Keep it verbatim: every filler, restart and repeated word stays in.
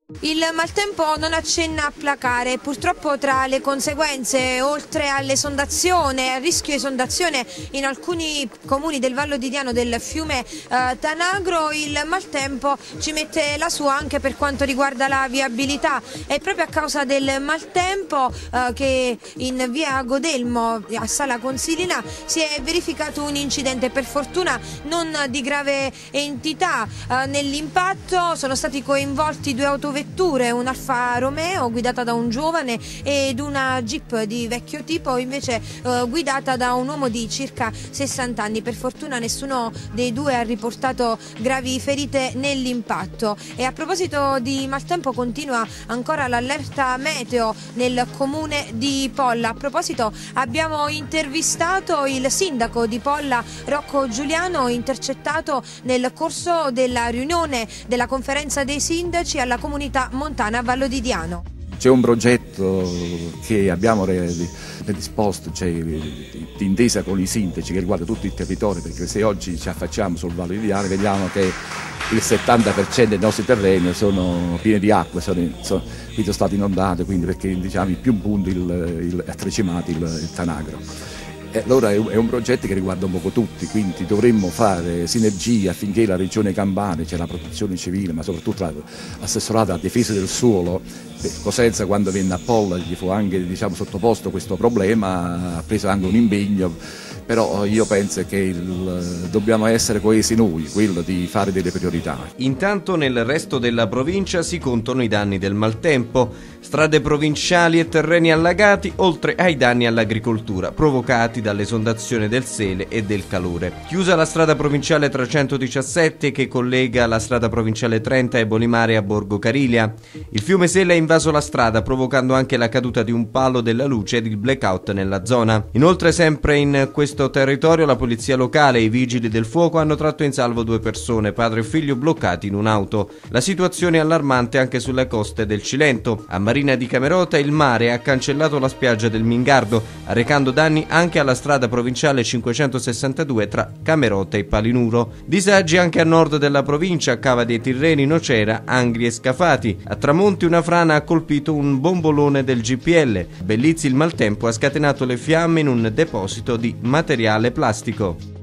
Il maltempo non accenna a placare, purtroppo tra le conseguenze, oltre all'esondazione, al rischio esondazione in alcuni comuni del Vallo di Diano del fiume eh, Tanagro, il maltempo ci mette la sua anche per quanto riguarda la viabilità. È proprio a causa del maltempo eh, che in via Godelmo a Sala Consilina si è verificato un incidente, per fortuna non di grave entità. Eh, nell'impatto sono stati coinvolti due autovetture, un Alfa Romeo guidata da un giovane ed una Jeep di vecchio tipo invece eh, guidata da un uomo di circa sessanta anni. Per fortuna nessuno dei due ha riportato gravi ferite nell'impatto. E a proposito di maltempo, continua ancora l'allerta meteo nel comune di Polla. A proposito, abbiamo intervistato il sindaco di Polla, Rocco Giuliano, intercettato nel corso della riunione della conferenza dei sindaci alla comunità montana Vallo di Diano. C'è un progetto che abbiamo predisposto, cioè, d'intesa con i sindaci, che riguarda tutto il territorio, perché se oggi ci affacciamo sul Vallo di Diano vediamo che il settanta per cento dei nostri terreni sono pieni di acqua, sono, sono, sono stati inondati, quindi perché diciamo in più punti il, ha tracemato il, il Tanagro. E allora è un progetto che riguarda un poco tutti, quindi dovremmo fare sinergia affinché la regione Campania, cioè la protezione civile, ma soprattutto l'assessorato alla difesa del suolo, Cosenza quando venne a Polla gli fu anche diciamo, sottoposto questo problema, ha preso anche un impegno, però io penso che il, dobbiamo essere coesi noi, quello di fare delle priorità. Intanto nel resto della provincia si contano i danni del maltempo, strade provinciali e terreni allagati, oltre ai danni all'agricoltura provocati dall'esondazione del Sele e del calore. Chiusa la strada provinciale trecentodiciassette che collega la strada provinciale trenta e Bolimare a Borgo Carilia. Il fiume Sele ha invaso la strada provocando anche la caduta di un palo della luce ed il blackout nella zona. Inoltre sempre in questo territorio la polizia locale e i vigili del fuoco hanno tratto in salvo due persone, padre e figlio, bloccati in un'auto. La situazione è allarmante anche sulle coste del Cilento. A Marina di Camerota il mare ha cancellato la spiaggia del Mingardo, arrecando danni anche alla strada provinciale cinquecentosessantadue tra Camerota e Palinuro. Disagi anche a nord della provincia, a Cava dei Tirreni, Nocera, Angri e Scafati. A Tramonti una frana ha colpito un bombolone del G P L. A Bellizzi il maltempo ha scatenato le fiamme in un deposito di materiale plastico.